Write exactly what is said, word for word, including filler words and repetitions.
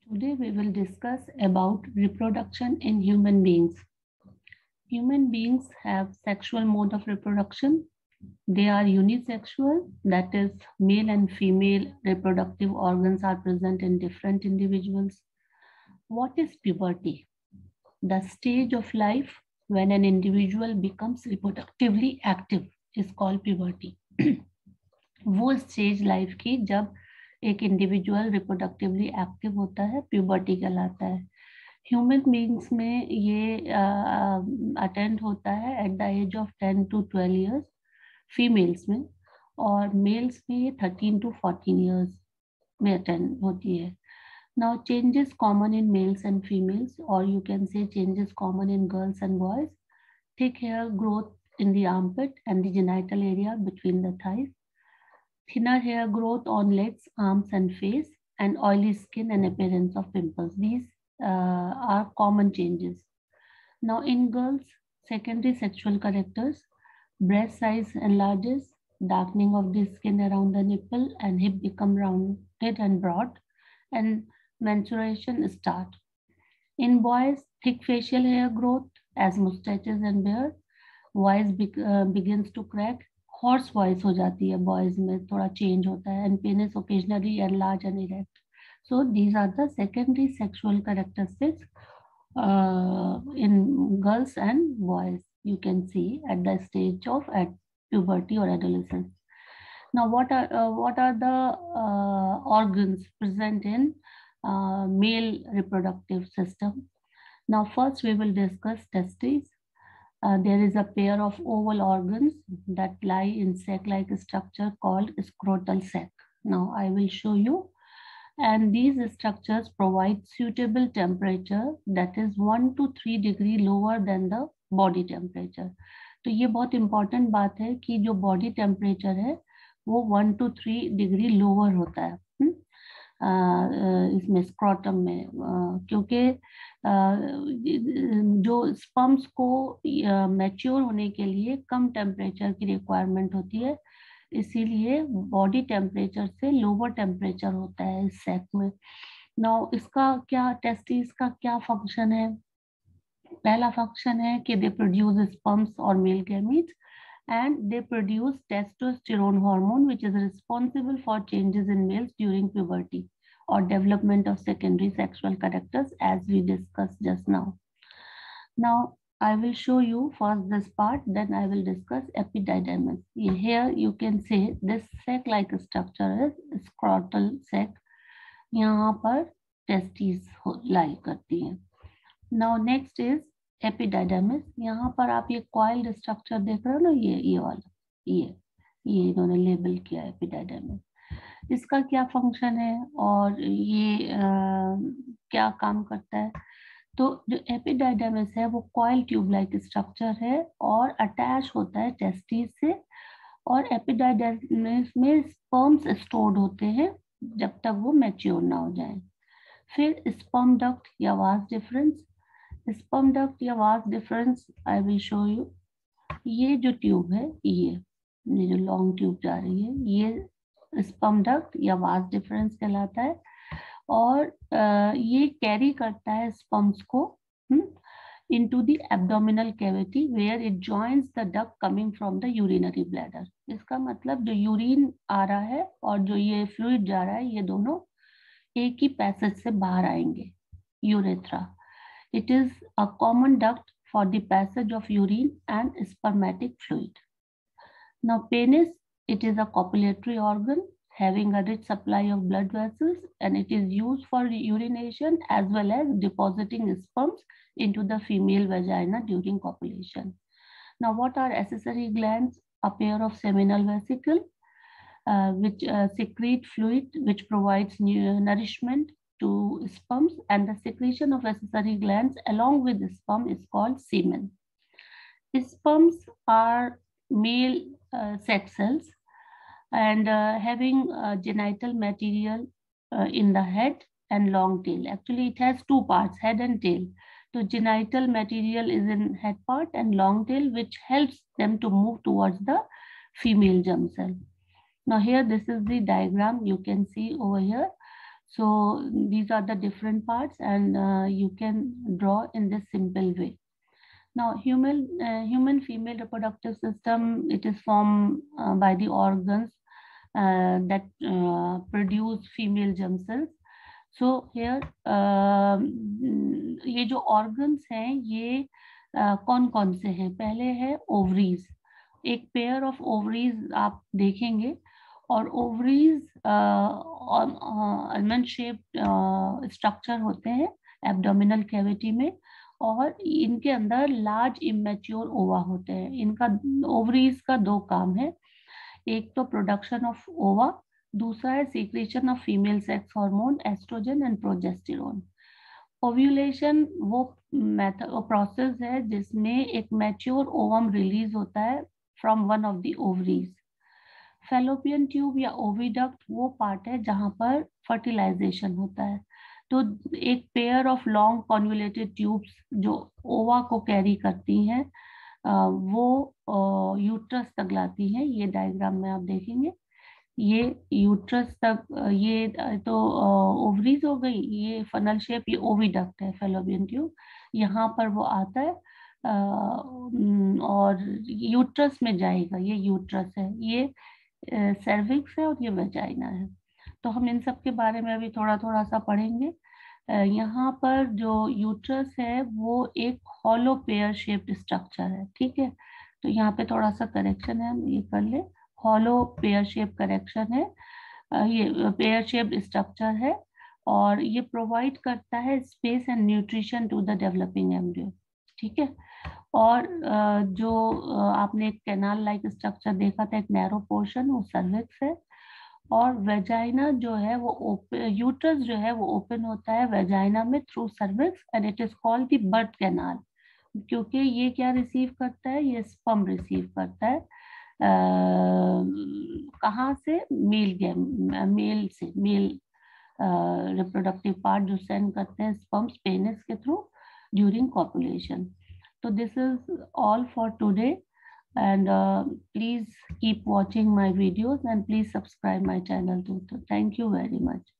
Today we will discuss about reproduction in human beings. Human beings have sexual mode of reproduction. They are unisexual, that is, male and female reproductive organs are present in different individuals. What is puberty? The stage of life when an individual becomes reproductively active is called puberty. वो stage life की जब एक individual reproductively active होता है, puberty कहलाता है. Human beings में ये अटेंड uh, होता है at the age of ten to twelve years females में, और मेल्स में ये थर्टीन टू फोर्टीन ईयर्स में अटेंड होती है. Now changes common in males and females, or you can say changes common in girls and boys. Thick hair growth in the armpit and the genital area between the thighs. Thinner hair growth on legs, arms and face, and oily skin and appearance of pimples. These uh, are common changes. Now in girls, secondary sexual characters: breast size enlarges, darkening of the skin around the nipple and hip become rounded and broad, and menstruation start. In boys, thick facial hair growth as mustaches and beard. Voice be, uh, begins to crack. Hoarse voice हो जाती है boys में, थोड़ा change होता है. And penis occasionally enlarge and erect. So these are the secondary sexual characteristics uh, in girls and boys. You can see at the stage of at puberty or adolescence. Now, what are uh, what are the uh, organs present in uh, male reproductive system? Now, first we will discuss testes. Uh, there is a pair of oval organs that lie in sac-like structure called scrotal sac. Now, I will show you. And these structures provide suitable temperature that is one to three degree lower than the body temperature. तो ये बहुत important बात है कि जो body temperature है वो one two three degree lower होता है हुँ? आ, इसमें स्क्रॉटम में, आ, क्योंकि आ, जो स्पर्म्स को मैच्योर होने के लिए कम टेम्परेचर की रिक्वायरमेंट होती है, इसीलिए बॉडी टेम्परेचर से लोअर टेम्परेचर होता है इस सेक में. नाउ इसका क्या, टेस्टिस का क्या फंक्शन है? पहला फंक्शन है कि दे प्रोड्यूस स्पर्म्स और male gametes, and they produce testosterone hormone, which is responsible for changes in males during puberty or development of secondary sexual characters, as we discussed just now. Now I will show you first this part, then I will discuss epididymis. Here you can see this sac-like structure is scrotal sac. यहाँ पर testes lie करती हैं. Now next is epididymis. यहाँ पर आप ये coiled structure देख रहे हो ना, ये ये वाला, ये ये इन्होंने लेबल किया है एपिडाइडमिस. इसका क्या फंक्शन है और ये आ, क्या काम करता है? तो जो एपिडाइडमिस है वो कॉइल ट्यूब लाइक स्ट्रक्चर है और अटैच होता है टेस्टिस से, और एपिडाइडमिस में स्पर्म्स स्टोर्ड होते हैं जब तक वो मैच्योर ना हो जाए. फिर स्पर्म डक्ट या वास डिफरेंस. स्पर्म डक्ट या vas deferens I will show you. ये जो ट्यूब है, ये ये जो लॉन्ग ट्यूब जा रही है, ये स्पर्म डक्ट या वास डिफरेंस कहलाता है, और आ, ये कैरी करता है स्पर्म्स को into the abdominal cavity where it joins the duct coming from the urinary bladder. इसका मतलब जो यूरिन आ रहा है और जो ये फ्लूइड जा रहा है, ये दोनों एक ही पैसेज से बाहर आएंगे, urethra. It is a common duct for the passage of urine and spermatic fluid. Now penis, it is a copulatory organ having a rich supply of blood vessels, and it is used for urination as well as depositing sperms into the female vagina during copulation. Now what are accessory glands? A pair of seminal vesicle uh, which uh, secrete fluid which provides nourishment to sperms, and the secretion of accessory glands along with the sperm is called semen. Sperms are male uh, sex cells and uh, having uh, genital material uh, in the head and long tail. Actually it has two parts, head and tail. So genital material is in head part and long tail, which helps them to move towards the female germ cell. Now here this is the diagram you can see over here. So these are the different parts, and uh, you can draw in this simple way. Now, human uh, human female reproductive system, it is formed uh, by the organs uh, that uh, produce female germ cells. So here uh, ये जो organs हैं ये uh, कौन कौन से हैं? पहले है ovaries. एक पेयर ऑफ ओवरीज आप देखेंगे, और ओवरीज आलमंड शेप स्ट्रक्चर होते हैं एब्डोमिनल कैविटी में, और इनके अंदर लार्ज इमेच्योर ओवा होते हैं. इनका ओवरीज का दो काम है, एक तो प्रोडक्शन ऑफ ओवा, दूसरा है secretion of female sex hormone oestrogen and progesterone. Ovulation वो मेथड प्रोसेस है जिसमें एक मैच्योर ओवम रिलीज होता है from one of the ovaries. Fallopian tube या ओविडक्ट वो पार्ट है जहां पर फर्टिलाइजेशन होता है. तो एक pair of long convoluted tubes जो ओवा को कैरी करती हैं वो यूट्रस तक लाती हैं. ये डायग्राम में आप देखेंगे, ये यूट्रस तक, ये तो ओवरीज हो गई, ये फनल शेप, ये ओविडक्ट है फैलोपियन ट्यूब, यहाँ पर वो आता है और यूट्रस में जाएगा. ये यूट्रस है, ये सर्विक्स है और ये वेजाइना है. तो हम इन सब के बारे में अभी थोड़ा थोड़ा सा पढ़ेंगे. यहाँ पर जो यूट्रस है वो एक हॉलो पेयर शेप्ड स्ट्रक्चर है. ठीक है, तो यहाँ पे थोड़ा सा करेक्शन है, हम ये कर ले. हॉलो पेयर शेप करेक्शन है, ये पेयर शेप्ड स्ट्रक्चर है, और ये प्रोवाइड करता है space and nutrition to the developing embryo. ठीक है, और जो आपने एक कैनाल लाइक स्ट्रक्चर देखा था, एक नैरो पोर्शन, वो सर्विक्स है. और वेजाइना जो है वो ओपन, यूट्रस जो है वो ओपन होता है वेजाइना में through cervix, and it is called the birth canal, क्योंकि ये क्या रिसीव करता है? ये स्पर्म रिसीव करता है. कहाँ से? मेल गेम मेल से, मेल रिप्रोडक्टिव पार्ट जो सेंड करते हैं स्पर्म्स पेनिस के through during copulation. So this is all for today, and uh, please keep watching my videos and please subscribe my channel too. Thank you very much.